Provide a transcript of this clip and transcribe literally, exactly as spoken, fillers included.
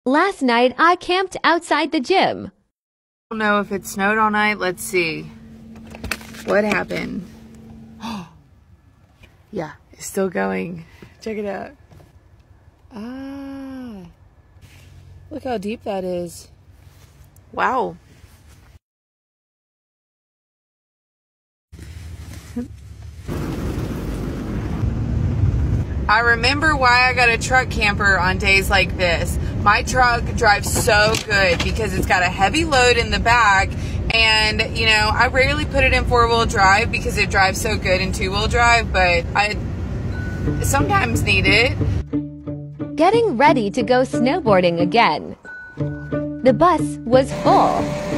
Last night I camped outside the gym. I don't know if it snowed all night. Let's see. What happened? Yeah, it's still going. Check it out. Ah. Look how deep that is. Wow. I remember why I got a truck camper on days like this. My truck drives so good because it's got a heavy load in the back, and you know, I rarely put it in four-wheel drive because it drives so good in two-wheel drive, but I sometimes need it. Getting ready to go snowboarding again. The bus was full.